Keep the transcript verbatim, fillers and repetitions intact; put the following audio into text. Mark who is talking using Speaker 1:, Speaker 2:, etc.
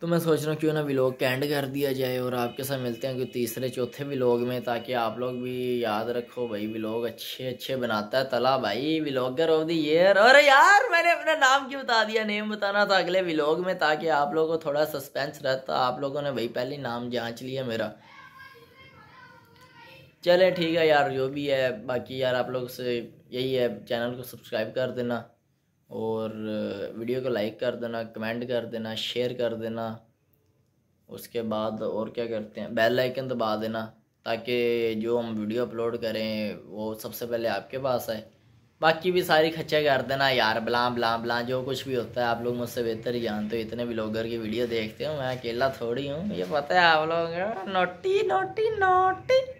Speaker 1: तो मैं सोच रहा हूँ क्यों ना व्लॉग का एंड कर दिया जाए और आपके साथ मिलते हैं कि तीसरे चौथे व्लॉग में, ताकि आप लोग भी याद रखो भाई व्लॉग अच्छे अच्छे बनाता है तला भाई, व्लॉगर ऑफ द ईयर। और यार मैंने अपना नाम क्यों बता दिया, नेम बताना था अगले व्लॉग में, ताकि आप लोगों को थोड़ा सस्पेंस रहता। आप लोगों ने भाई पहले नाम जांच लिया मेरा। चले ठीक है यार, जो भी है। बाकी यार आप लोग से यही है, चैनल को सब्सक्राइब कर देना और वीडियो को लाइक कर देना, कमेंट कर देना, शेयर कर देना। उसके बाद और क्या करते हैं, बेल आइकन दबा देना, ताकि जो हम वीडियो अपलोड करें वो सबसे पहले आपके पास आए। बाकी भी सारी खच्चे कर देना यार, बला बला बला जो कुछ भी होता है आप लोग मुझसे बेहतर ही जानते हो, इतने व्लॉगर की वीडियो देखते हो, मैं अकेला थोड़ी हूँ, ये पता है आप लोग। Naughty naughty naughty